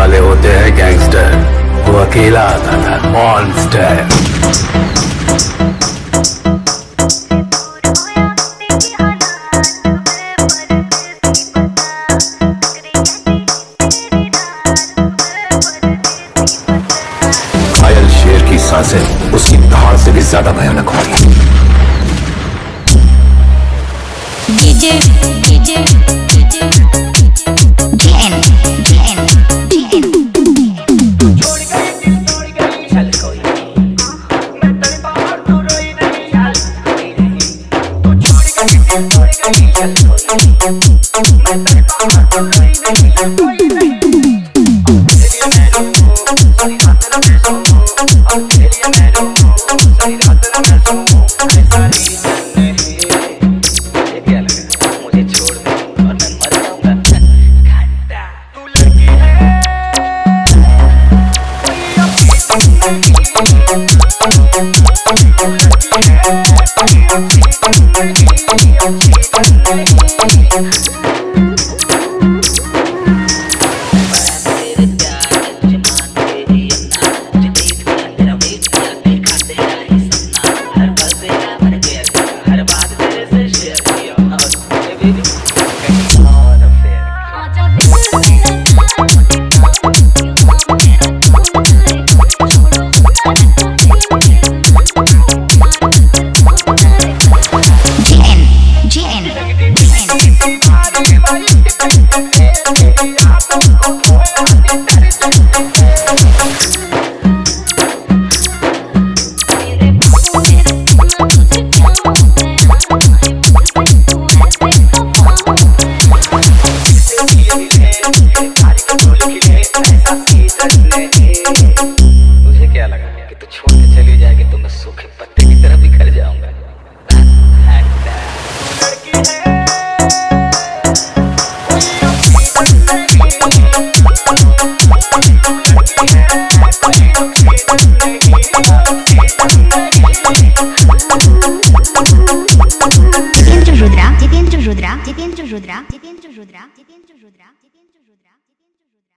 वाले होते हैं गैंगस्टर, वो अकेला आता था मॉन्स्टर। घायल शेर की सांसें उसकी धाड़ से भी ज्यादा भयानक होगी। डीजे डीजे डीजे जैन जैन जैन छोड़ गई दिल तोड़ गई चल कोई मैं तेरे बाहर तो रोई नहीं चल कोई नहीं तू छोड़ गई दिल तोड़ गई चल कोई मैं तेरे बाहर तो रोई नहीं चल कोई नहीं तेरी मैं रो सारी रात मैं सो और तेरी मैं रो सारी रात मैं सो सारी तुझे क्या लगा कि तू छोड़ के चली जाएगी तो मैं सूखे पत्ते की तरह बिखर जाऊंगा। जितेंद्र रुद्रा जितेंद्र रुद्रा जितेंद्र रुद्रा जितेंद्र रुद्रा जितेंद्र रुद्रा।